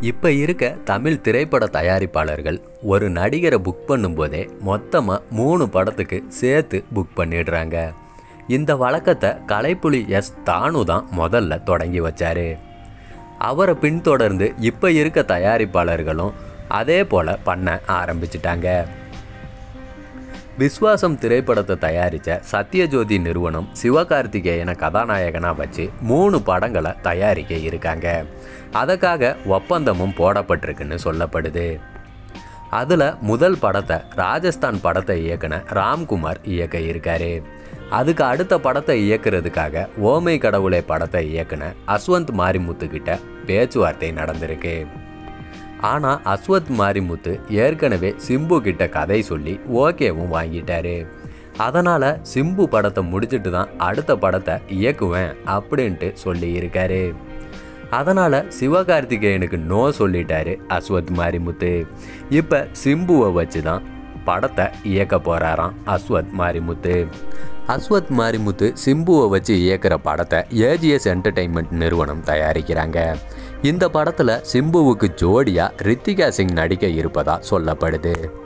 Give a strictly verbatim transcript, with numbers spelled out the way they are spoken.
இப்போ இருக்க தமிழ் திரைப்பட தயாரிப்பாளர்கள் ஒரு நடிகரை புக் பண்ணும்போதே மொத்தமாக மூணு படத்துக்கு சேர்த்து புக் பண்ணிடுறாங்க. இந்த வழக்கத்தை கலைப்புலி எஸ் தானு தான் முதல்ல தொடங்கி வச்சார். அவரை பின்தொடர்ந்து இப்போ இருக்க தயாரிப்பாளர்களும் அதே போல் பண்ண ஆரம்பிச்சிட்டாங்க. விஸ்வாசம் திரைப்படத்தை தயாரித்த சத்யஜோதி நிறுவனம் சிவகார்த்திகேயனை கதாநாயகனாக வச்சு மூணு படங்களை தயாரிக்க இருக்காங்க. அதுக்காக ஒப்பந்தமும் போடப்பட்டிருக்குன்னு சொல்லப்படுது. அதில் முதல் படத்தை ராஜஸ்தான் படத்தை இயக்குன ராம்குமார் இயக்க இருக்காரு. அதுக்கு அடுத்த படத்தை இயக்குறதுக்காக ஓமை கடவுளை படத்தை இயக்குன அஸ்வந்த் மாரிமுத்து கிட்ட பேச்சுவார்த்தை நடந்திருக்கு. ஆனால் அஸ்வத் மாரிமுத்து ஏற்கனவே சிம்பு கிட்ட கதை சொல்லி ஓகேவும் வாங்கிட்டாரு. அதனால் சிம்பு படத்தை முடிச்சுட்டு தான் அடுத்த படத்தை இயக்குவேன் அப்படின்ட்டு சொல்லி இருக்காரு. அதனால் சிவகார்த்திகேயனுக்கு நோ சொல்லிட்டாரு அஸ்வத் மாரிமுத்து. இப்போ சிம்புவை வச்சு தான் படத்தை இயக்க போகிறாராம் அஸ்வத் மாரிமுத்து. அஸ்வத் மாரிமுத்து சிம்புவை வச்சு இயக்கிற படத்தை ஏஜிஎஸ் என்டர்டெயின்மெண்ட் நிறுவனம் தயாரிக்கிறாங்க. இந்த படத்தில் சிம்புவுக்கு ஜோடியாக ரித்திகா சிங் நடிக்க இருப்பதா சொல்லப்படுது.